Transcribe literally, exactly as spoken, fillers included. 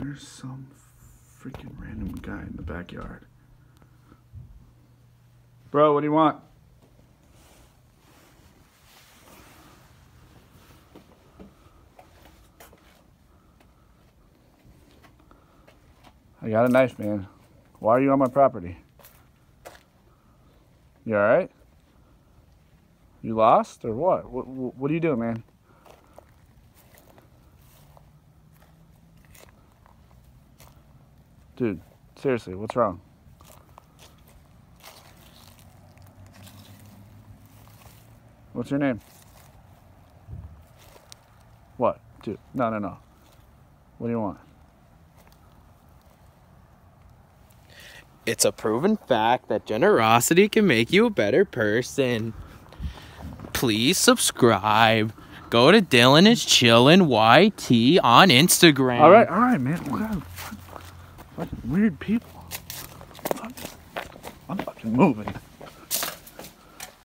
There's some freaking random guy in the backyard. Bro, what do you want? I got a knife, man. Why are you on my property? You alright? You lost or what? What, what are you doing, man? Dude, seriously, what's wrong? What's your name? What? Dude, no, no, no. What do you want? It's a proven fact that generosity can make you a better person. Please subscribe. Go to Dylan is Chillin' Y T on Instagram. All right, all right, man. What kind of fucking weird people? I'm fucking moving.